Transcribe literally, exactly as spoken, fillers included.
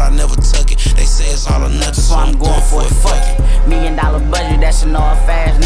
I never took it. They say it's all or nothing, so I'm going for it, fuck it. Million dollar budget, that should know it fast.